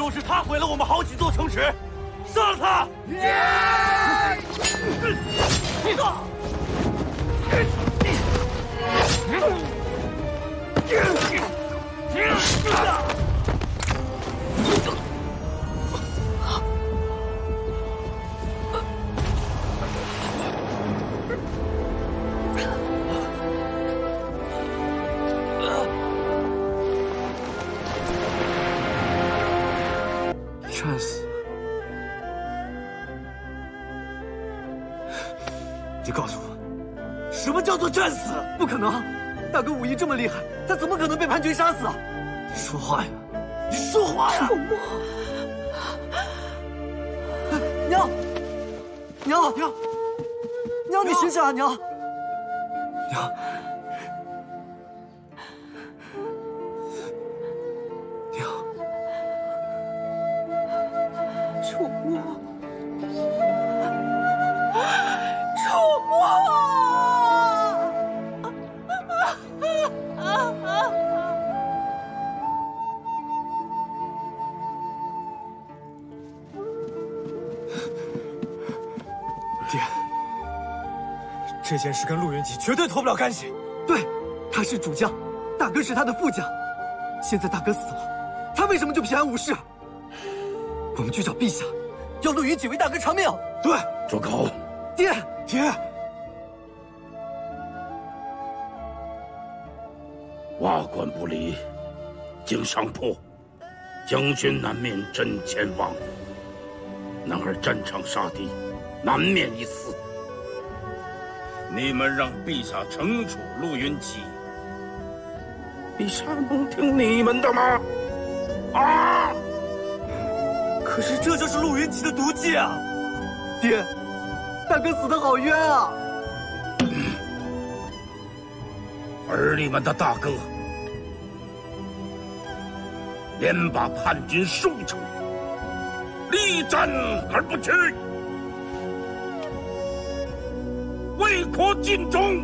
就是他毁了我们好几座城池，杀了他！ 战死？你告诉我，什么叫做战死？不可能！大哥武艺这么厉害，他怎么可能被潘军杀死啊？你说话呀！你说话呀！ 楚墨， 娘，娘，娘，娘，你醒醒啊，娘！娘，娘， 楚墨，楚墨啊！ 爹，这件事跟陆云集绝对脱不了干系。对，他是主将，大哥是他的副将。现在大哥死了，他为什么就平安无事？我们去找陛下，要陆云集为大哥偿命。对， 住口！ 爹，爹， 瓦官不离，经上坡，将军难免真前往。男儿战场杀敌，难免一死。你们让陛下惩处陆云集，陛下能听你们的吗？啊！ 可是这就是陆云集的毒计啊！爹，大哥死得好冤啊！ 而你们的大哥，连把叛军收成，力战而不屈，为国尽忠。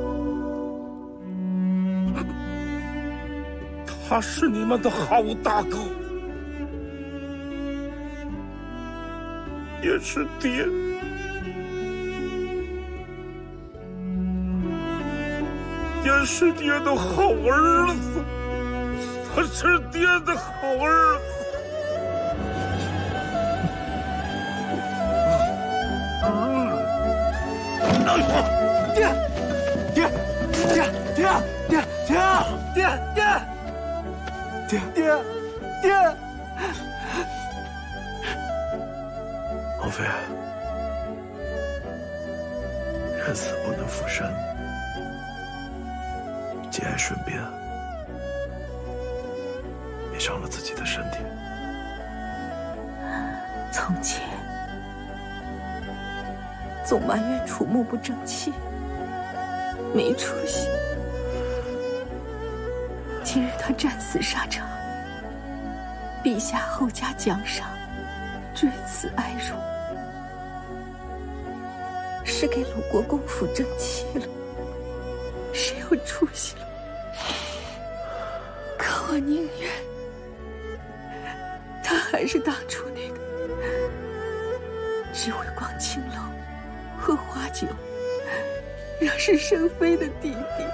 他是你们的好大哥，也是爹。也是爹的好儿子，他是爹的好儿子。 爹，爹，爹，爹，爹，爹，爹，爹，爹， 王妃，人死不能复生。节哀顺变，别伤了自己的身体。 从前总埋怨楚墨不争气，没出息。今日他战死沙场，陛下厚加奖赏，坠此哀荣，是给鲁国公府争气了，是有出息了。可我宁愿他还是当初那个只会逛青楼喝花酒惹是生非的弟弟，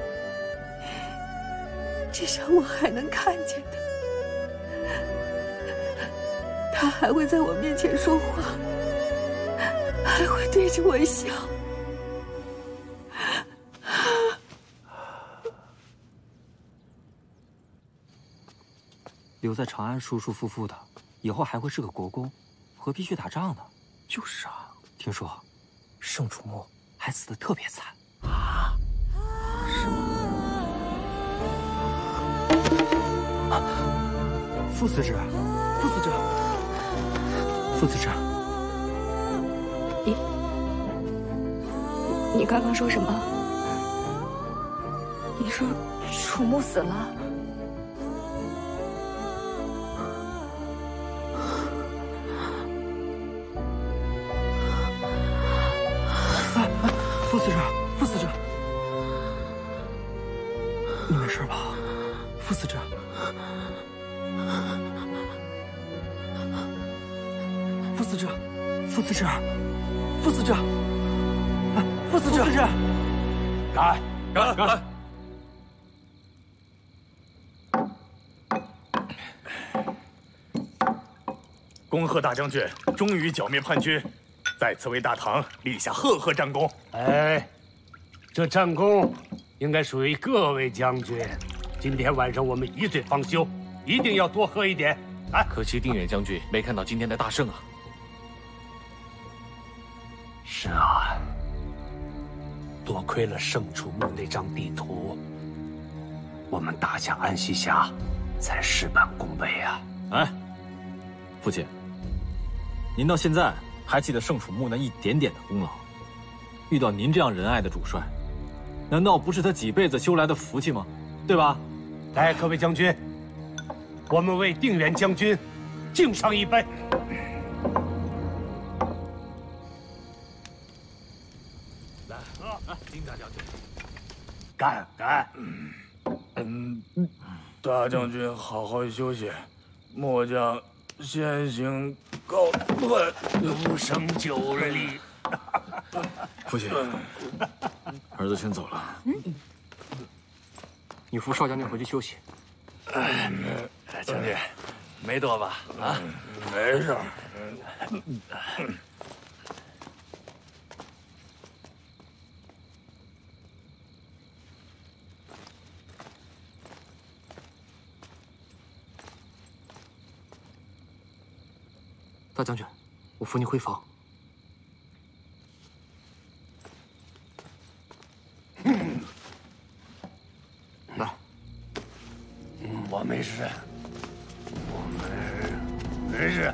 至少我还能看见他，他还会在我面前说话，还会对着我笑。 留在长安舒舒服服的，以后还会是个国公，何必去打仗呢？ 就是啊， 听说盛楚墨还死得特别惨啊？是吗？啊！副司职，副司职，副司职， 你刚刚说什么？你说楚墨死了？ 副司职，副司职，你没事吧？副司职， 副司职，副司职，副司职，副司职， 赶！恭贺大将军终于剿灭叛军，在此为大唐立下赫赫战功。 哎，这战功应该属于各位将军。今天晚上我们一醉方休，一定要多喝一点。来， 可惜定远将军没看到今天的大胜啊。 是啊，多亏了圣楚墓那张地图，我们打下安西峡，才事半功倍啊！ 哎，父亲，您到现在还记得圣楚墓那一点点的功劳？遇到您这样仁爱的主帅，难道不是他几辈子修来的福气吗？对吧？ 来，各位将军，我们为定远将军敬上一杯。来，丁大将军，干！ 大将军好好休息，末将先行告退。 无声久立。 父亲，儿子先走了。 你扶少将军回去休息。 将军，没多吧？啊，没事。 大将军，我扶你回房。来， 我没事，我没事。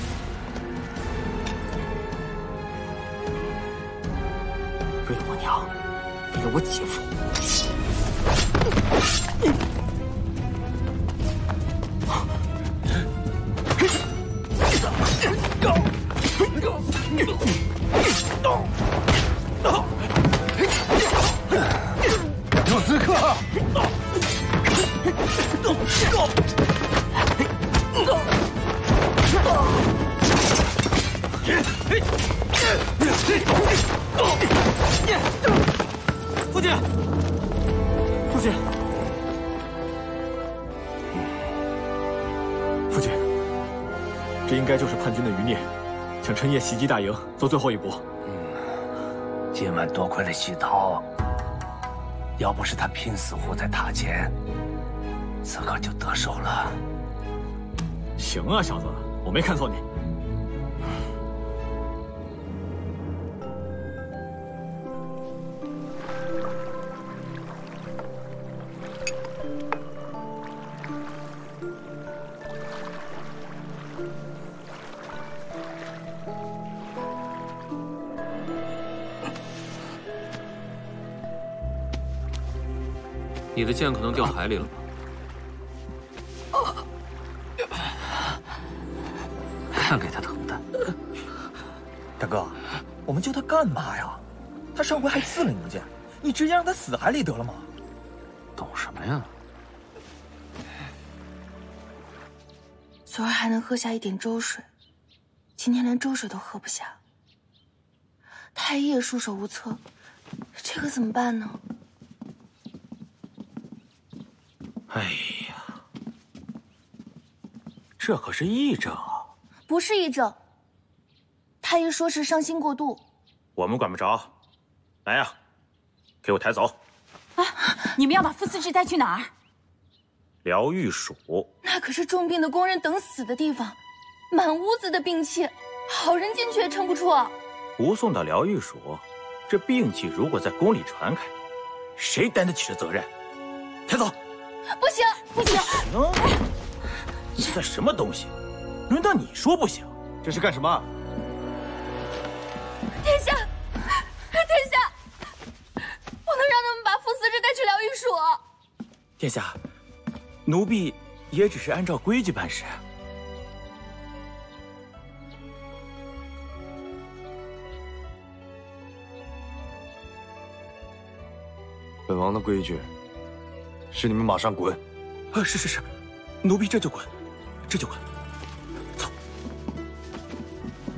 为了我娘，为了我姐夫。 有刺客！ 父亲，父亲， 父亲，这应该就是叛军的余孽，想趁夜袭击大营，做最后一搏。 今晚多亏了西涛，要不是他拼死护在塔前，此刻就得手了。 行啊，小子，我没看错你。 你的剑可能掉海里了吧？ 看给他疼的。 大哥，我们救他干嘛呀？他上回还刺了你一剑，你直接让他死海里得了吗？ 懂什么呀？ 昨儿还能喝下一点粥水，今天连粥水都喝不下。太医也束手无策，这可怎么办呢？ 哎呀，这可是癔症啊！ 不是癔症，太医说是伤心过度。 我们管不着。来呀，给我抬走！ 啊！你们要把傅司职带去哪儿？ 疗愈署。 那可是重病的工人等死的地方，满屋子的兵器，好人进去也撑不住啊！ 不送到疗愈署，这病气如果在宫里传开，谁担得起这责任？抬走！ 不行，不行！ 你算什么东西？轮到你说不行？ 这是干什么？ 殿下，殿下，不能让他们把傅司职带去疗愈署。 殿下，奴婢也只是按照规矩办事。 本王的规矩是你们马上滚。 是，奴婢这就滚，这就滚。走。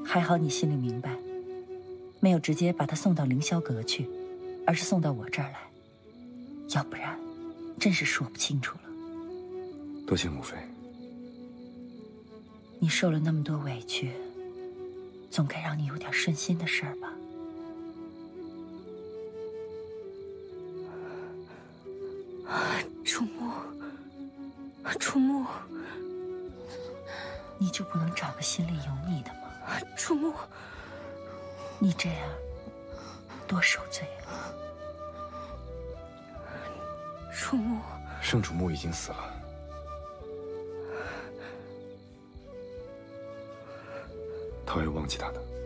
还好你心里明白，没有直接把他送到凌霄阁去，而是送到我这儿来，要不然真是说不清楚了。 多谢母妃。 你受了那么多委屈，总该让你有点顺心的事儿吧？ 楚木，楚木， 你就不能找个心里有你的吗？ 楚木， 你这样多受罪了。 楚木， 圣主木已经死了，他会忘记他的。